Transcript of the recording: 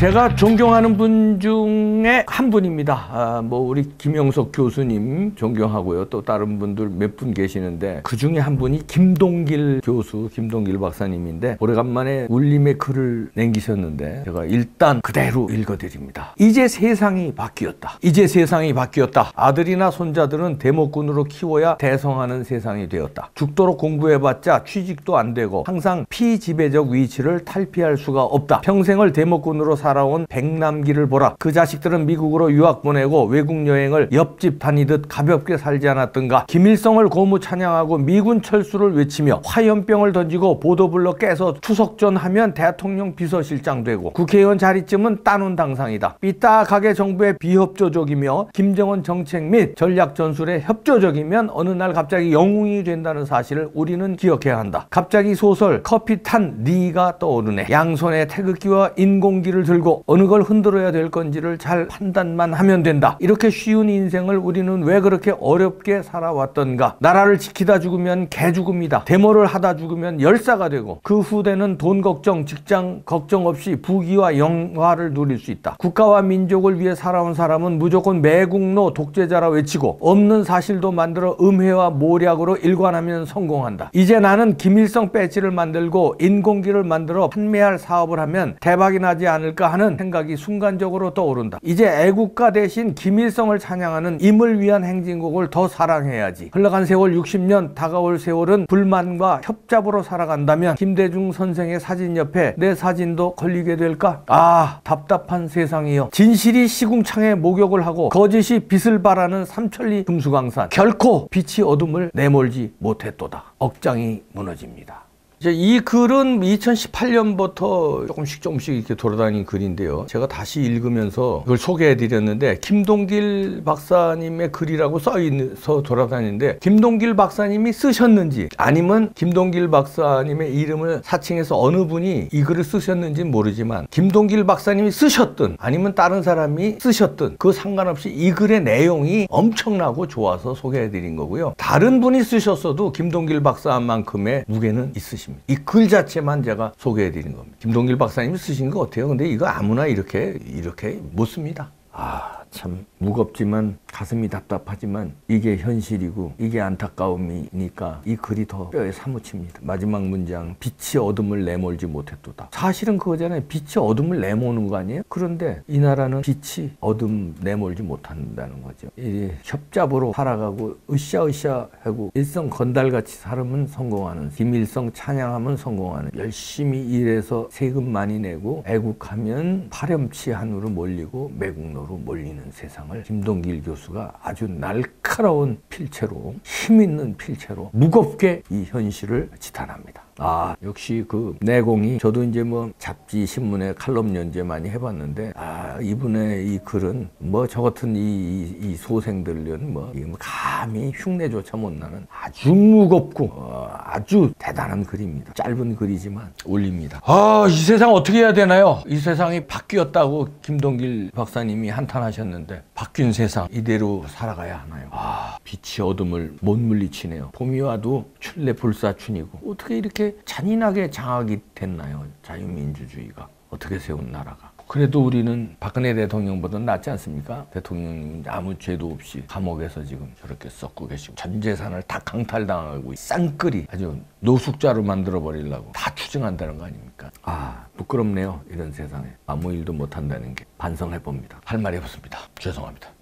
제가 존경하는 분 중에 한 분입니다. 뭐 우리 김영석 교수님 존경하고요. 또 다른 분들 몇 분 계시는데 그 중에 한 분이 김동길 교수, 김동길 박사님인데 오래간만에 울림의 글을 남기셨는데 제가 일단 그대로 읽어드립니다. 이제 세상이 바뀌었다. 이제 세상이 바뀌었다. 아들이나 손자들은 대목군으로 키워야 대성하는 세상이 되었다. 죽도록 공부해봤자 취직도 안 되고 항상 피지배적 위치를 탈피할 수가 없다. 평생을 대목군으로 살아온 백남기를 보라. 그 자식들은 미국으로 유학 보내고 외국 여행을 옆집 다니듯 가볍게 살지 않았던가. 김일성을 고무 찬양하고 미군 철수를 외치며 화염병을 던지고 보도블럭 깨서 추석전 하면 대통령 비서실장 되고 국회의원 자리쯤은 따놓은 당상이다. 삐딱하게 정부에 비협조적이며 김정은 정책 및 전략 전술에 협조적이면 어느 날 갑자기 영웅이 된다는 사실을 우리는 기억해야 한다. 갑자기 소설 커피 탄 네가 떠오르네. 양손에 태극기와 인공기를 들고 어느 걸 흔들어야 될 건지를 잘 판단만 하면 된다. 이렇게 쉬운 인생을 우리는 왜 그렇게 어렵게 살아왔던가. 나라를 지키다 죽으면 개죽음이다. 데모를 하다 죽으면 열사가 되고 그 후대는 돈 걱정, 직장 걱정 없이 부귀와 영화를 누릴 수 있다. 국가와 민족을 위해 살아온 사람은 무조건 매국노 독재자라 외치고 없는 사실도 만들어 음해와 모략으로 일관하면 성공한다. 이제 나는 김일성 배지를 만들고 인공기를 만들어 판매할 사업을 하면 대박이 나지 않을까 하는 생각이 순간적으로 떠오른다. 이제 애국가 대신 김일성을 찬양하는 임을 위한 행진곡을 더 사랑해야지. 흘러간 세월 60년, 다가올 세월은 불만과 협잡으로 살아간다면 김대중 선생의 사진 옆에 내 사진도 걸리게 될까? 아, 답답한 세상이여. 진실이 시궁창에 목욕을 하고 거짓이 빛을 발하는 삼천리 금수강산. 결코 빛이 어둠을 내몰지 못했도다. 억장이 무너집니다. 이 글은 2018년부터 조금씩 이렇게 돌아다닌 글인데요. 제가 다시 읽으면서 이걸 소개해드렸는데 김동길 박사님의 글이라고 써있어 돌아다니는데 김동길 박사님이 쓰셨는지 아니면 김동길 박사님의 이름을 사칭해서 어느 분이 이 글을 쓰셨는지는 모르지만 김동길 박사님이 쓰셨든 아니면 다른 사람이 쓰셨든 그 상관없이 이 글의 내용이 엄청나고 좋아서 소개해드린 거고요. 다른 분이 쓰셨어도 김동길 박사만큼의 무게는 있으십니다. 이 글 자체만 제가 소개해드린 겁니다. 김동길 박사님이 쓰신 거 어때요? 근데 이거 아무나 이렇게 못 씁니다. 참 무겁지만 가슴이 답답하지만 이게 현실이고 이게 안타까움이니까 이 글이 더 뼈에 사무칩니다. 마지막 문장, 빛이 어둠을 내몰지 못했도다. 사실은 그거잖아요. 빛이 어둠을 내모는 거 아니에요? 그런데 이 나라는 빛이 어둠 내몰지 못한다는 거죠. 이 협잡으로 살아가고 으쌰으쌰하고 일성 건달같이 살면 성공하는, 김일성 찬양하면 성공하는, 열심히 일해서 세금 많이 내고 애국하면 파렴치한으로 몰리고 매국노로 몰리는 세상을 김동길 교수가 아주 날카로운 필체로, 힘있는 필체로 무겁게 이 현실을 지탄합니다. 역시 그 내공이, 저도 이제 뭐 잡지 신문에 칼럼 연재 많이 해봤는데 이분의 이 글은 뭐 저 같은 이 소생들은 뭐 감히 흉내조차 못 나는 아주 무겁고 아주 대단한 글입니다. 짧은 글이지만 울립니다. 이 세상 어떻게 해야 되나요? 이 세상이 바뀌었다고 김동길 박사님이 한탄하셨는데 바뀐 세상 이대로 살아가야 하나요? 빛이 어둠을 못 물리치네요. 봄이 와도 춘래 불사춘이고 어떻게 이렇게 잔인하게 장악이 됐나요? 자유민주주의가 어떻게 세운 나라가. 그래도 우리는 박근혜 대통령보다 낫지 않습니까? 대통령님 아무 죄도 없이 감옥에서 지금 저렇게 썩고 계시고 전 재산을 다 강탈당하고 쌍끌이 아주 노숙자로 만들어버리려고 다 추정한다는 거 아닙니까? 부끄럽네요. 이런 세상에 아무 일도 못한다는 게. 반성해봅니다. 할 말이 없습니다. 죄송합니다.